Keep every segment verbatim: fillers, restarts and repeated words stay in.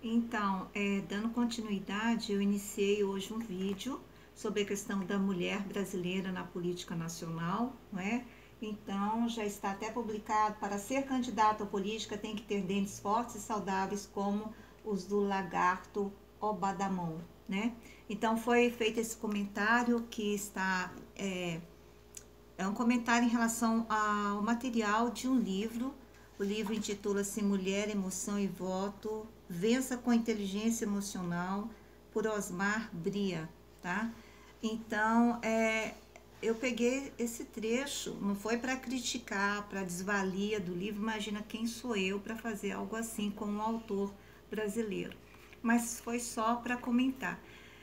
Então, é, dando continuidade, eu iniciei hoje um vídeo sobre a questão da mulher brasileira na política nacional, não é? Então, já está até publicado, para ser candidato à política tem que ter dentes fortes e saudáveis como os do lagarto Obadamon, né? Então, foi feito esse comentário que está... É, é um comentário em relação ao material de um livro. O livro intitula-se Mulher, Emoção e Voto, Vença com Inteligência Emocional, por Osmar Bria, tá? Então, é, eu peguei esse trecho, não foi para criticar, para desvalia do livro, imagina quem sou eu para fazer algo assim com um autor brasileiro, mas foi só para comentar.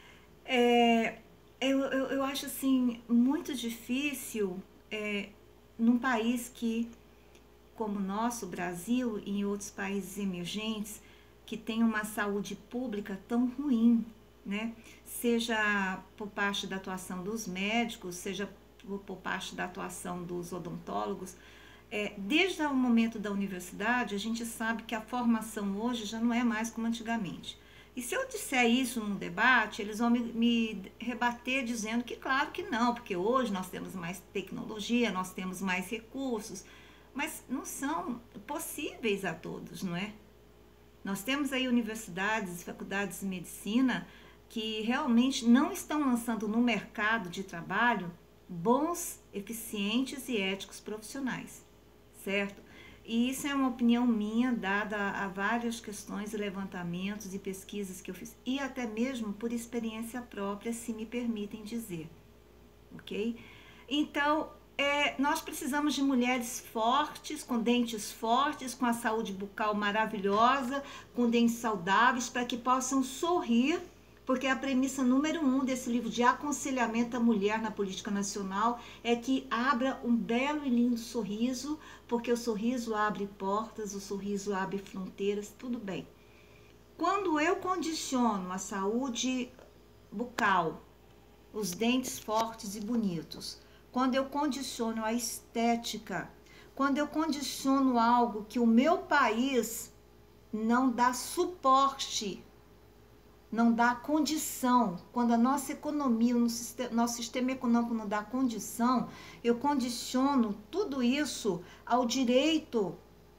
É, eu, eu, eu acho assim muito difícil é, num país que, como o nosso Brasil e em outros países emergentes, que tem uma saúde pública tão ruim, né? Seja por parte da atuação dos médicos, seja por, por parte da atuação dos odontólogos. É, desde o momento da universidade, a gente sabe que a formação hoje já não é mais como antigamente. E se eu disser isso num debate, eles vão me, me rebater dizendo que claro que não, porque hoje nós temos mais tecnologia, nós temos mais recursos, mas não são possíveis a todos, não é? Nós temos aí universidades e faculdades de medicina que realmente não estão lançando no mercado de trabalho bons, eficientes e éticos profissionais, certo? E isso é uma opinião minha, dada a várias questões e levantamentos e pesquisas que eu fiz, e até mesmo por experiência própria, se me permitem dizer, ok? Então, é, nós precisamos de mulheres fortes, com dentes fortes, com a saúde bucal maravilhosa, com dentes saudáveis, para que possam sorrir, porque a premissa número um desse livro de aconselhamento à mulher na política nacional é que abra um belo e lindo sorriso, porque o sorriso abre portas, o sorriso abre fronteiras, tudo bem. Quando eu condiciono a saúde bucal, os dentes fortes e bonitos, quando eu condiciono a estética, quando eu condiciono algo que o meu país não dá suporte, não dá condição, quando a nossa economia, o nosso sistema econômico não dá condição, eu condiciono tudo isso ao direito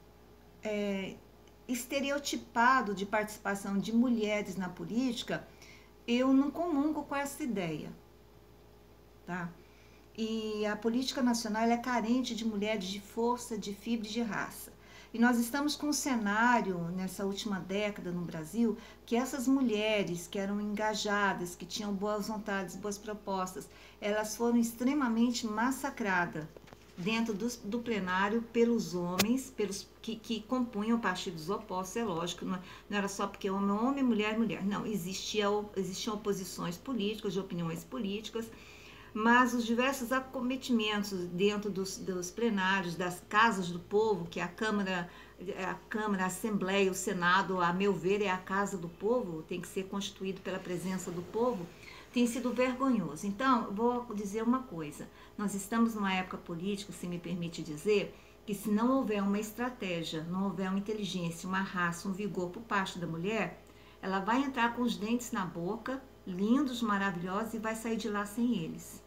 é, estereotipado de participação de mulheres na política, eu não comungo com essa ideia, tá? E a política nacional é carente de mulheres de força, de fibra e de raça. E nós estamos com um cenário, nessa última década no Brasil, que essas mulheres que eram engajadas, que tinham boas vontades, boas propostas, elas foram extremamente massacradas dentro do, do plenário pelos homens, pelos que, que compunham partidos opostos, é lógico, não, não era só porque homem é homem, mulher é mulher. Não, existia, existiam oposições políticas, de opiniões políticas, mas os diversos acometimentos dentro dos, dos plenários, das casas do povo, que a Câmara, a Câmara, a Assembleia, o Senado, a meu ver, é a casa do povo, tem que ser constituído pela presença do povo, tem sido vergonhoso. Então, vou dizer uma coisa, nós estamos numa época política, se me permite dizer, que se não houver uma estratégia, não houver uma inteligência, uma raça, um vigor por parte da mulher, ela vai entrar com os dentes na boca, lindos, maravilhosos, e vai sair de lá sem eles.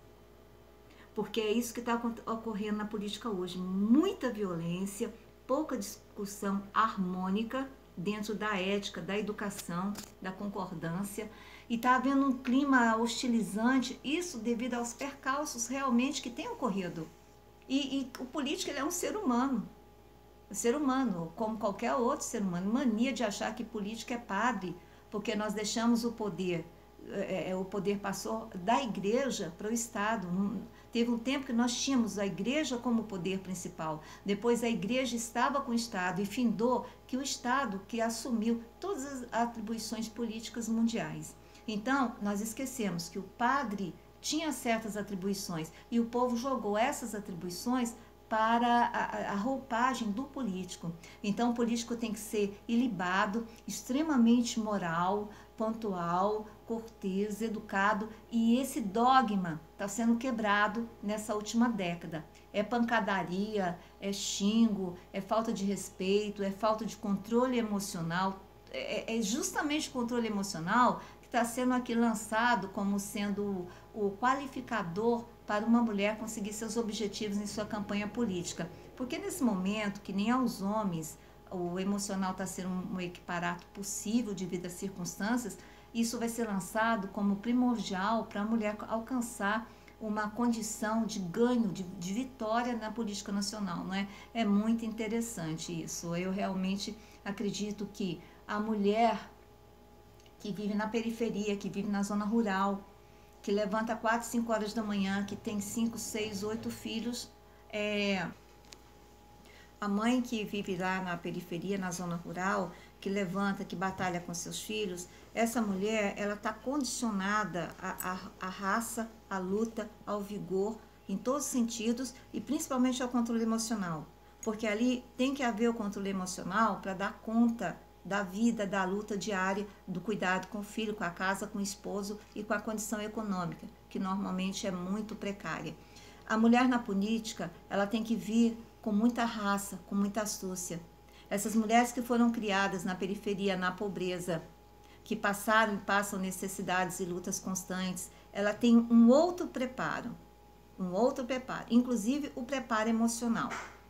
Porque é isso que está ocorrendo na política hoje. Muita violência, pouca discussão harmônica dentro da ética, da educação, da concordância. E está havendo um clima hostilizante, isso devido aos percalços realmente que têm ocorrido. E, e o político ele é um ser humano. Um ser humano, como qualquer outro ser humano. Mania de achar que político é padre, porque nós deixamos o poder... É, o poder passou da igreja para o Estado. Teve um tempo que nós tínhamos a igreja como poder principal, depois a igreja estava com o Estado e findou que o Estado que assumiu todas as atribuições políticas mundiais. Então, nós esquecemos que o padre tinha certas atribuições e o povo jogou essas atribuições para a, a roupagem do político. Então, o político tem que ser ilibado, extremamente moral, pontual, cortês, educado, e esse dogma está sendo quebrado nessa última década. É pancadaria, é xingo, é falta de respeito, é falta de controle emocional, é, é justamente o controle emocional que está sendo aqui lançado como sendo o qualificador para uma mulher conseguir seus objetivos em sua campanha política. Porque nesse momento, que nem aos homens, o emocional está sendo um equiparato possível devido às circunstâncias, isso vai ser lançado como primordial para a mulher alcançar uma condição de ganho, de, de vitória na política nacional, não é? É muito interessante isso. Eu realmente acredito que a mulher que vive na periferia, que vive na zona rural, que levanta quatro, cinco horas da manhã, que tem cinco, seis, oito filhos, é, a mãe que vive lá na periferia, na zona rural, que levanta, que batalha com seus filhos, essa mulher, ela está condicionada à, à, à raça, à luta, ao vigor, em todos os sentidos, e principalmente ao controle emocional. Porque ali tem que haver o controle emocional para dar conta da vida, da luta diária, do cuidado com o filho, com a casa, com o esposo e com a condição econômica, que normalmente é muito precária. A mulher na política, ela tem que vir com muita raça, com muita astúcia. Essas mulheres que foram criadas na periferia, na pobreza, que passaram e passam necessidades e lutas constantes, ela tem um outro preparo, um outro preparo, inclusive o preparo emocional,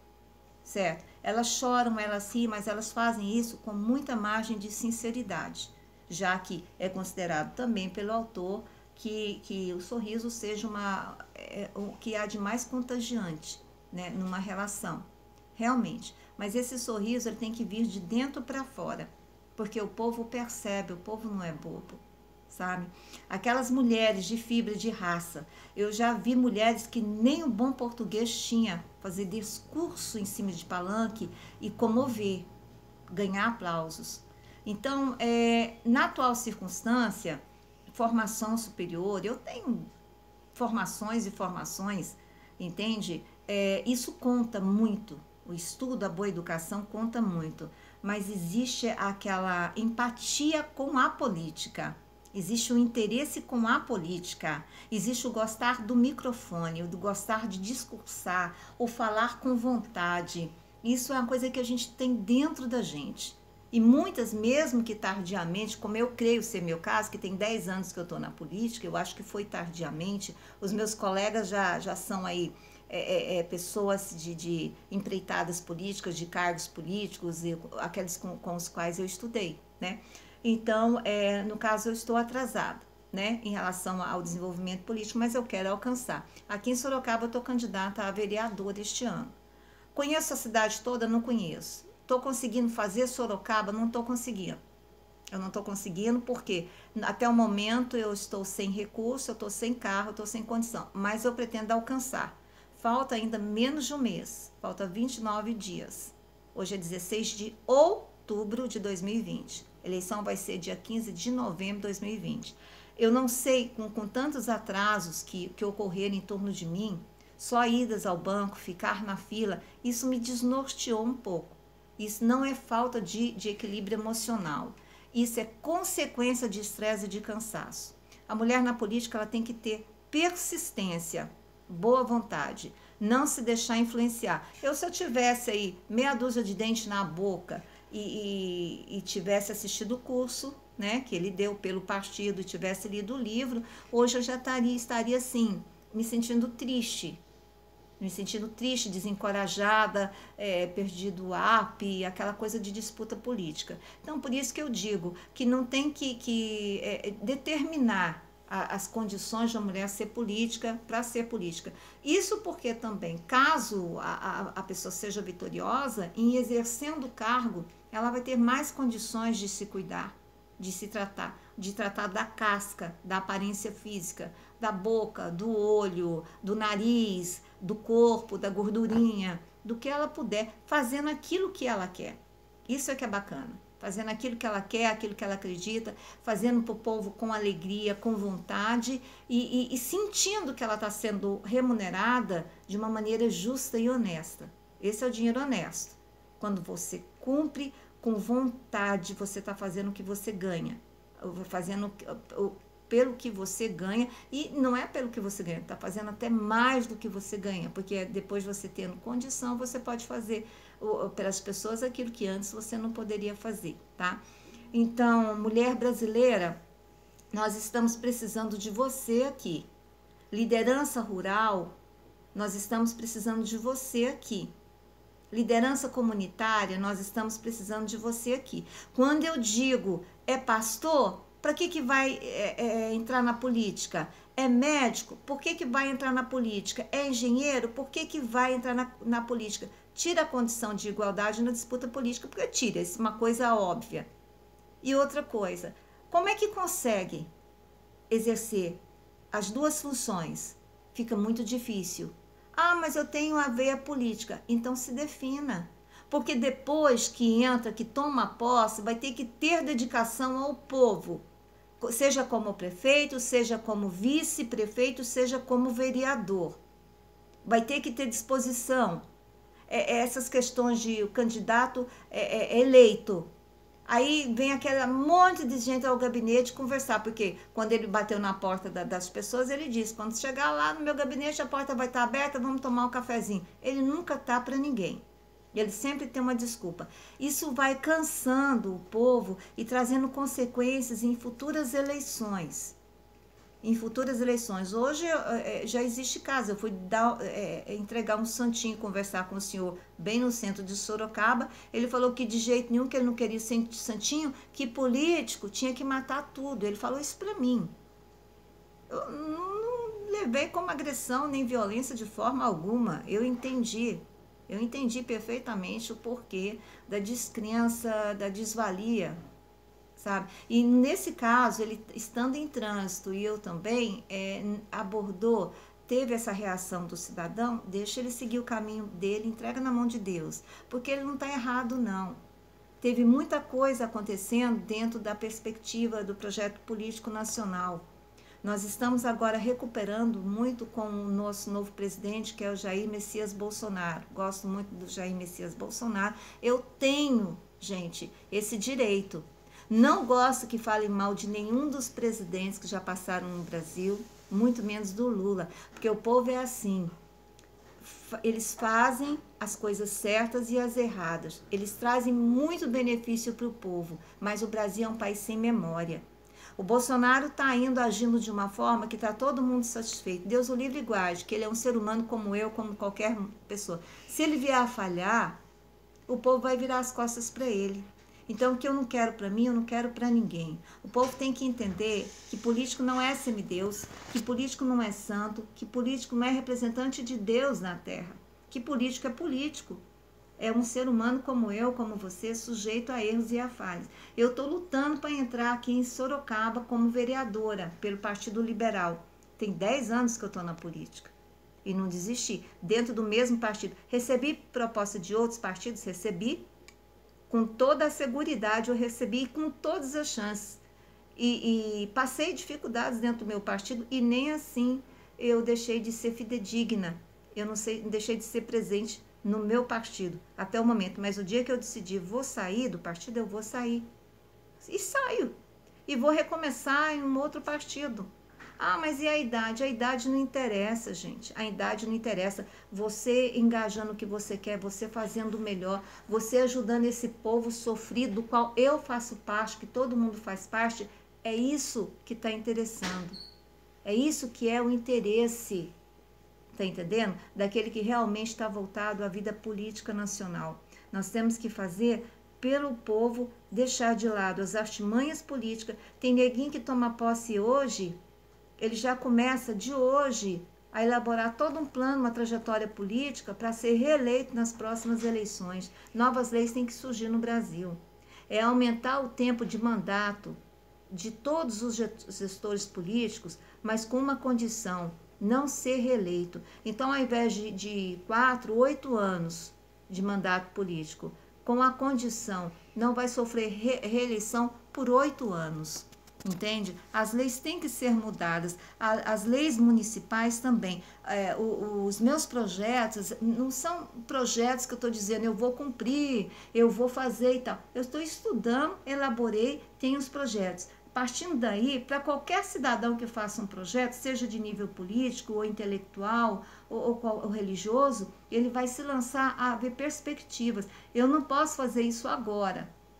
certo? Elas choram, elas riem, mas elas fazem isso com muita margem de sinceridade, já que é considerado também pelo autor que, que o sorriso seja uma, é, o que há de mais contagiante, né, numa relação, realmente. Mas esse sorriso ele tem que vir de dentro para fora, porque o povo percebe, o povo não é bobo, sabe? Aquelas mulheres de fibra de raça, eu já vi mulheres que nem o bom português tinha, fazer discurso em cima de palanque e comover, ganhar aplausos. Então, é, na atual circunstância, formação superior, eu tenho formações e formações, entende? É, isso conta muito, o estudo, a boa educação conta muito, mas existe aquela empatia com a política, existe o interesse com a política, existe o gostar do microfone, o gostar de discursar, o falar com vontade. Isso é uma coisa que a gente tem dentro da gente. E muitas, mesmo que tardiamente, como eu creio ser meu caso, que tem dez anos que eu estou na política, eu acho que foi tardiamente, os meus colegas já, já são aí é, é, pessoas de, de empreitadas políticas, de cargos políticos, e aqueles com, com os quais eu estudei, né? Então, é, no caso, eu estou atrasada, né, em relação ao desenvolvimento político, mas eu quero alcançar. Aqui em Sorocaba, eu estou candidata a vereadora este ano. Conheço a cidade toda? Não conheço. Estou conseguindo fazer Sorocaba? Não estou conseguindo. Eu não estou conseguindo porque até o momento eu estou sem recurso, eu estou sem carro, eu estou sem condição, mas eu pretendo alcançar. Falta ainda menos de um mês, falta vinte e nove dias. Hoje é dezesseis de outubro de dois mil e vinte. A eleição vai ser dia quinze de novembro de dois mil e vinte. Eu não sei, com, com tantos atrasos que, que ocorreram em torno de mim, só idas ao banco, ficar na fila, isso me desnorteou um pouco. Isso não é falta de, de equilíbrio emocional. Isso é consequência de estresse e de cansaço. A mulher na política ela tem que ter persistência, boa vontade, não se deixar influenciar. Eu, se eu tivesse aí meia dúzia de dente na boca e, e, e tivesse assistido o curso, né, que ele deu pelo partido, e tivesse lido o livro, hoje eu já estaria, estaria assim, me sentindo triste, me sentindo triste, desencorajada, é, perdido o up, aquela coisa de disputa política. Então, por isso que eu digo que não tem que, que é, determinar a, as condições de uma mulher ser política para ser política. Isso porque também, caso a, a, a pessoa seja vitoriosa, em exercendo o cargo, ela vai ter mais condições de se cuidar, de se tratar, de tratar da casca, da aparência física, da boca, do olho, do nariz, do corpo, da gordurinha, do que ela puder, fazendo aquilo que ela quer. Isso é que é bacana. Fazendo aquilo que ela quer, aquilo que ela acredita, fazendo para o povo com alegria, com vontade e, e, e sentindo que ela está sendo remunerada de uma maneira justa e honesta. Esse é o dinheiro honesto. Quando você cumpre com vontade, você está fazendo o que você ganha, fazendo pelo que você ganha, e não é pelo que você ganha, está fazendo até mais do que você ganha, porque depois você tendo condição, você pode fazer pelas pessoas aquilo que antes você não poderia fazer, tá? Então, mulher brasileira, nós estamos precisando de você aqui. Liderança rural, nós estamos precisando de você aqui. Liderança comunitária, nós estamos precisando de você aqui. Quando eu digo é pastor, para que, que vai é, é, entrar na política? É médico? Por que, que vai entrar na política? É engenheiro? Por que, que vai entrar na, na política? Tira a condição de igualdade na disputa política, porque tira, isso é uma coisa óbvia. E outra coisa, como é que consegue exercer as duas funções? Fica muito difícil. Ah, mas eu tenho a veia política. Então se defina. Porque depois que entra, que toma posse, vai ter que ter dedicação ao povo. Seja como prefeito, seja como vice-prefeito, seja como vereador. Vai ter que ter disposição. É, é essas questões de o candidato é, é, eleito. Aí vem aquele monte de gente ao gabinete conversar, porque quando ele bateu na porta da, das pessoas, ele disse, quando chegar lá no meu gabinete, a porta vai estar aberta, vamos tomar um cafezinho. Ele nunca tá para ninguém. Ele sempre tem uma desculpa. Isso vai cansando o povo e trazendo consequências em futuras eleições. Em futuras eleições. Hoje já existe caso. Eu fui dar, é, entregar um santinho, conversar com o senhor bem no centro de Sorocaba. Ele falou que de jeito nenhum, que ele não queria santinho, que político tinha que matar tudo. Ele falou isso para mim. Eu não, não levei como agressão nem violência de forma alguma. Eu entendi. Eu entendi perfeitamente o porquê da descrença, da desvalia, sabe? E nesse caso, ele estando em trânsito e eu também, é, abordou, teve essa reação do cidadão, deixa ele seguir o caminho dele, entrega na mão de Deus, porque ele não está errado, não. Teve muita coisa acontecendo dentro da perspectiva do projeto político nacional. Nós estamos agora recuperando muito com o nosso novo presidente, que é o Jair Messias Bolsonaro. Gosto muito do Jair Messias Bolsonaro. Eu tenho, gente, esse direito. Não gosto que falem mal de nenhum dos presidentes que já passaram no Brasil, muito menos do Lula, porque o povo é assim. Eles fazem as coisas certas e as erradas. Eles trazem muito benefício para o povo, mas o Brasil é um país sem memória. O Bolsonaro está indo agindo de uma forma que está todo mundo satisfeito. Deus o livre e guarde, que ele é um ser humano como eu, como qualquer pessoa. Se ele vier a falhar, o povo vai virar as costas para ele. Então, o que eu não quero para mim, eu não quero para ninguém. O povo tem que entender que político não é semideus, que político não é santo, que político não é representante de Deus na terra. Que político é político. É um ser humano como eu, como você, sujeito a erros e a falhas. Eu estou lutando para entrar aqui em Sorocaba como vereadora pelo Partido Liberal. Tem dez anos que eu estou na política e não desisti. Dentro do mesmo partido. Recebi proposta de outros partidos? Recebi. Com toda a seguridade eu recebi e com todas as chances. E, e passei dificuldades dentro do meu partido e nem assim eu deixei de ser fidedigna. Eu não sei, deixei de ser presente no meu partido, até o momento. Mas o dia que eu decidi vou sair do partido, eu vou sair. E saio. E vou recomeçar em um outro partido. Ah, mas e a idade? A idade não interessa, gente. A idade não interessa. Você engajando o que você quer, você fazendo o melhor, você ajudando esse povo sofrido, do qual eu faço parte, que todo mundo faz parte, é isso que está interessando. É isso que é o interesse. Está entendendo? Daquele que realmente está voltado à vida política nacional. Nós temos que fazer pelo povo, deixar de lado as artimanhas políticas. Tem neguinho que toma posse hoje, ele já começa de hoje a elaborar todo um plano, uma trajetória política para ser reeleito nas próximas eleições. Novas leis têm que surgir no Brasil. É aumentar o tempo de mandato de todos os gestores políticos, mas com uma condição: não ser reeleito. Então, ao invés de, de quatro, oito anos de mandato político, com a condição, não vai sofrer re, reeleição por oito anos. Entende? As leis têm que ser mudadas, as leis municipais também. É, os meus projetos não são projetos que eu estou dizendo eu vou cumprir, eu vou fazer e tal. Eu estou estudando, elaborei, tenho os projetos. Partindo daí, para qualquer cidadão que faça um projeto, seja de nível político ou intelectual ou, ou, ou religioso, ele vai se lançar a ver perspectivas. Eu não posso fazer isso agora.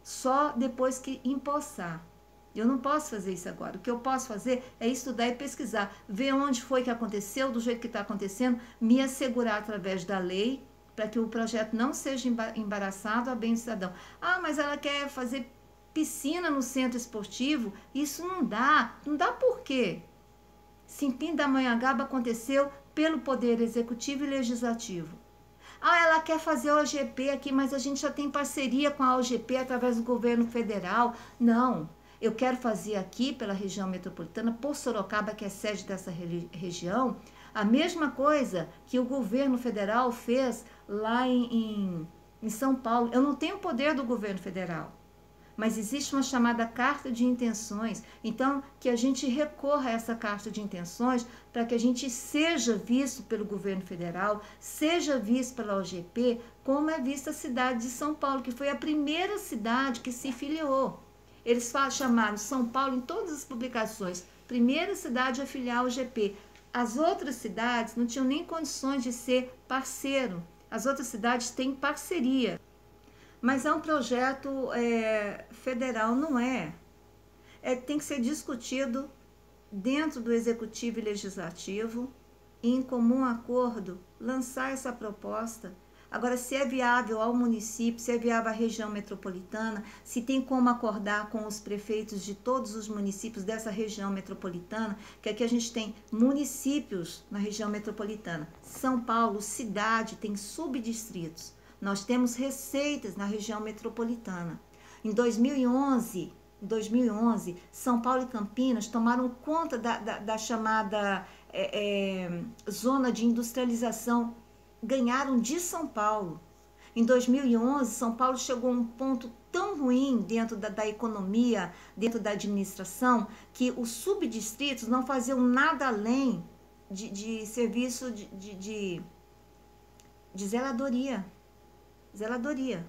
só depois que empossar. Eu não posso fazer isso agora. O que eu posso fazer é estudar e pesquisar, ver onde foi que aconteceu, do jeito que está acontecendo, me assegurar através da lei para que o projeto não seja embaraçado a bem do cidadão. Ah, mas ela quer fazer piscina no centro esportivo? Isso não dá. Não dá por quê? Se em Pindamonhangaba aconteceu pelo Poder Executivo e Legislativo. Ah, ela quer fazer o O G P aqui, mas a gente já tem parceria com a O G P através do governo federal. Não. Eu quero fazer aqui, pela região metropolitana, por Sorocaba, que é sede dessa região, a mesma coisa que o governo federal fez lá em, em, em São Paulo. Eu não tenho poder do governo federal, mas existe uma chamada carta de intenções. Então, que a gente recorra a essa carta de intenções para que a gente seja visto pelo governo federal, seja visto pela O G P, como é vista a cidade de São Paulo, que foi a primeira cidade que se filiou. Eles chamaram São Paulo em todas as publicações, primeira cidade a filiar ao G P. As outras cidades não tinham nem condições de ser parceiro. As outras cidades têm parceria. Mas é um projeto é, federal, não é. é. Tem que ser discutido dentro do Executivo e Legislativo e, em comum acordo, lançar essa proposta. Agora, se é viável ao município, se é viável à região metropolitana, se tem como acordar com os prefeitos de todos os municípios dessa região metropolitana, que aqui a gente tem municípios na região metropolitana. São Paulo, cidade, tem subdistritos. Nós temos receitas na região metropolitana. Em dois mil e onze, em dois mil e onze São Paulo e Campinas tomaram conta da, da, da chamada é, é, zona de industrialização, ganharam de São Paulo. Em dois mil e onze, São Paulo chegou a um ponto tão ruim dentro da, da economia, dentro da administração, que os subdistritos não faziam nada além de, de serviço de, de, de, de zeladoria. Zeladoria.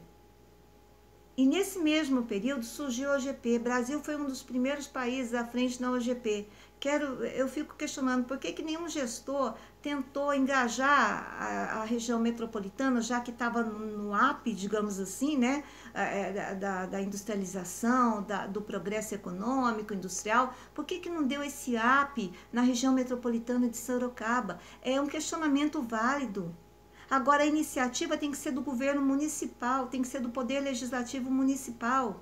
E nesse mesmo período surgiu a O G P. O Brasil foi um dos primeiros países à frente na O G P. Quero, eu fico questionando por que, que nenhum gestor tentou engajar a, a região metropolitana, já que estava no ápice, digamos assim, né, da, da industrialização, da, do progresso econômico, industrial. Por que, que não deu esse ápice na região metropolitana de Sorocaba? É um questionamento válido. Agora, a iniciativa tem que ser do governo municipal, tem que ser do Poder Legislativo Municipal.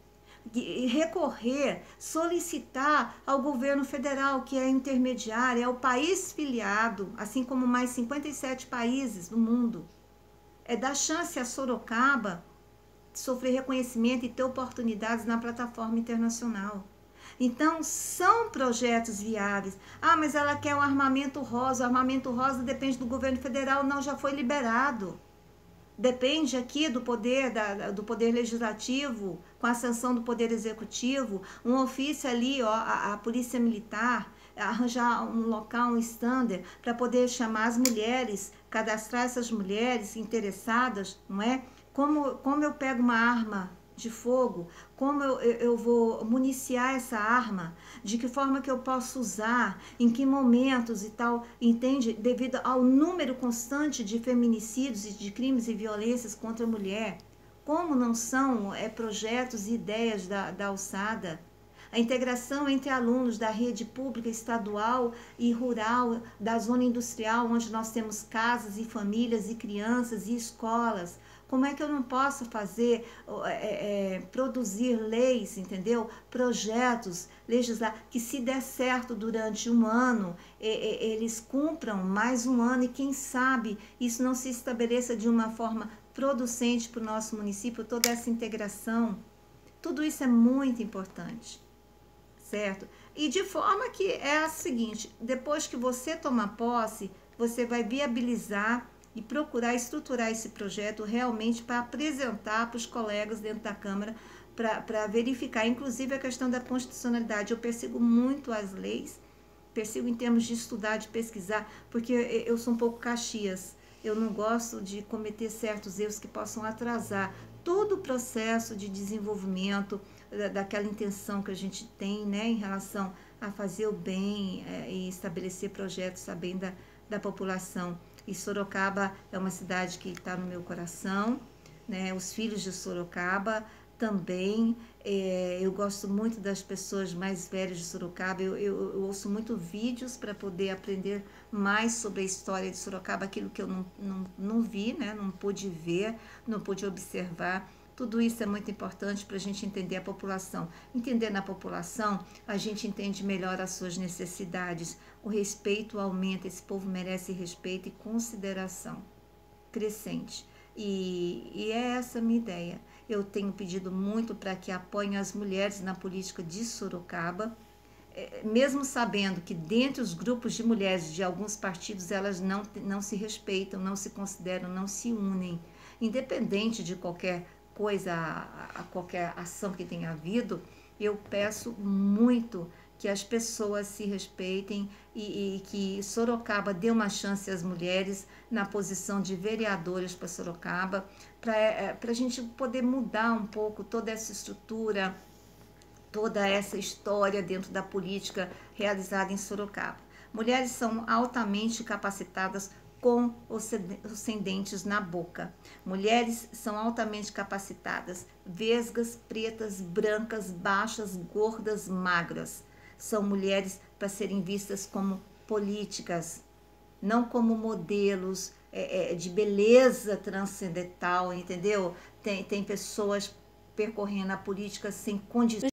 E recorrer, solicitar ao governo federal, que é intermediário, é o país filiado, assim como mais cinquenta e sete países do mundo. É dar chance a Sorocaba de sofrer reconhecimento e ter oportunidades na plataforma internacional. Então, são projetos viáveis. Ah, mas ela quer o armamento rosa. O armamento rosa depende do governo federal. Não, já foi liberado. Depende aqui do poder, da, do poder legislativo, com a sanção do poder executivo, um ofício ali, ó, a, a polícia militar, arranjar um local, um stander, para poder chamar as mulheres, cadastrar essas mulheres interessadas, não é? Como, como eu pego uma arma de fogo, como eu, eu vou municiar essa arma, de que forma que eu posso usar, em que momentos e tal, entende? Devido ao número constante de feminicídios e de crimes e violências contra a mulher, como não são é, projetos e ideias da, da alçada? A integração entre alunos da rede pública estadual e rural, da zona industrial, onde nós temos casas e famílias e crianças e escolas. Como é que eu não posso fazer, é, é, produzir leis, entendeu? Projetos, legislar, que se der certo durante um ano, é, é, eles cumpram mais um ano e quem sabe isso não se estabeleça de uma forma producente para o nosso município, toda essa integração. Tudo isso é muito importante, certo? E de forma que é a seguinte, depois que você tomar posse, você vai viabilizar e procurar estruturar esse projeto realmente para apresentar para os colegas dentro da Câmara, para verificar, inclusive a questão da constitucionalidade. Eu persigo muito as leis, persigo em termos de estudar, de pesquisar, porque eu sou um pouco Caxias, eu não gosto de cometer certos erros que possam atrasar todo o processo de desenvolvimento daquela intenção que a gente tem, né, em relação a fazer o bem é, e estabelecer projetos a bem da, da população. E Sorocaba é uma cidade que está no meu coração, né? Os filhos de Sorocaba também. É, eu gosto muito das pessoas mais velhas de Sorocaba, eu, eu, eu ouço muito vídeos para poder aprender mais sobre a história de Sorocaba, aquilo que eu não, não, não vi, né? Não pude ver, não pude observar. Tudo isso é muito importante para a gente entender a população. Entendendo a população, a gente entende melhor as suas necessidades. O respeito aumenta, esse povo merece respeito e consideração crescente. E, e é essa a minha ideia. Eu tenho pedido muito para que apoiem as mulheres na política de Sorocaba, é, mesmo sabendo que dentre os grupos de mulheres de alguns partidos elas não, não se respeitam, não se consideram, não se unem. Independente de qualquer coisa, a, a qualquer ação que tenha havido, eu peço muito que as pessoas se respeitem e, e que Sorocaba dê uma chance às mulheres na posição de vereadoras para Sorocaba, para é, a gente poder mudar um pouco toda essa estrutura, toda essa história dentro da política realizada em Sorocaba. Mulheres são altamente capacitadas com os sem dentes na boca. Mulheres são altamente capacitadas, vesgas, pretas, brancas, baixas, gordas, magras. São mulheres para serem vistas como políticas, não como modelos é, é, de beleza transcendental, entendeu? Tem, tem pessoas percorrendo a política sem condições